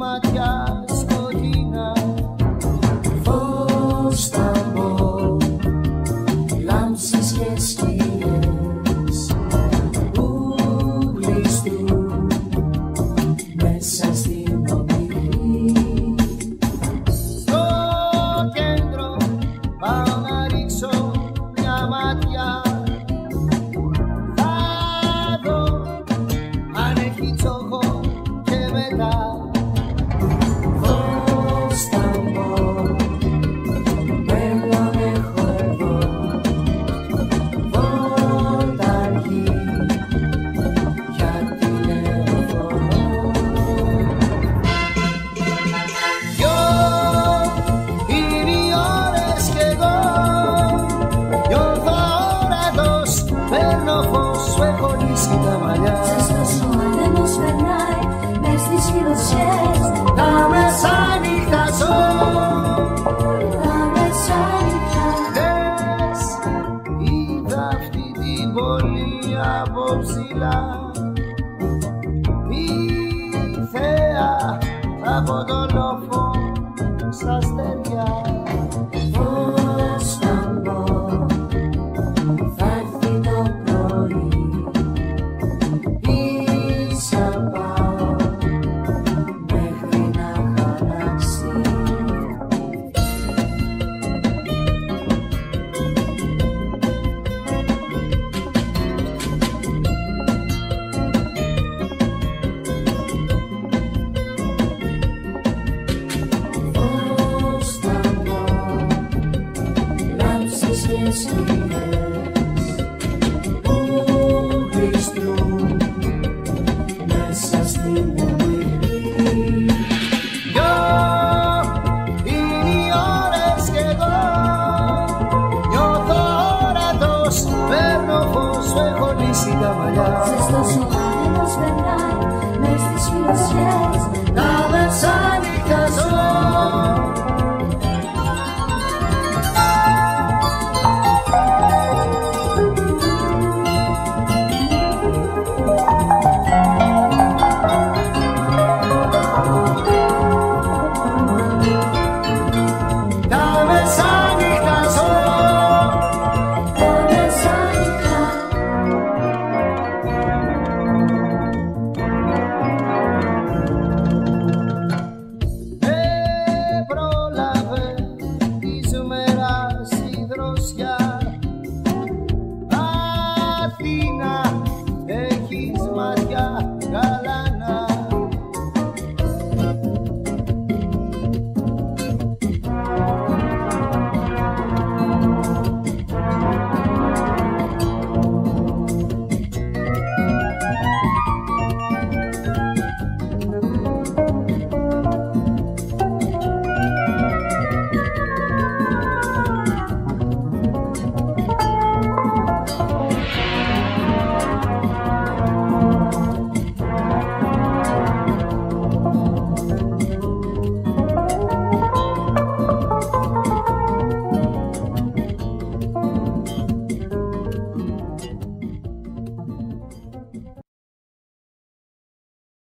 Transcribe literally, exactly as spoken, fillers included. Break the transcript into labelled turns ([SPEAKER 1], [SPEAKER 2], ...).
[SPEAKER 1] ματιά σκοτεινά. Φως θα μπω, λάμψεις και σκιές που γλιστρούν μέσα στην ομιλή. Στο κέντρο πάω να ρίξω μια ματιά. Θα δω αν έχει τσόχο και μετά. Φως θα μπω, μέλλον έχω εδώ. Βολταργή για τηλεοφόρο. Δυο είναι οι ώρες κι εγώ νιώθω αόρατος. Παίρνω φως, σου έχω λύσει τα μαλλιά.
[SPEAKER 2] Ζεστός ο άνεμος περνάει μες στις φυδοσιές.
[SPEAKER 1] Τα μεσάνυχτα ζω.
[SPEAKER 2] Τα μεσάνυχτα.
[SPEAKER 1] Δες, είδα αυτή την πόλη από ψηλά. Η θέα από το λόφο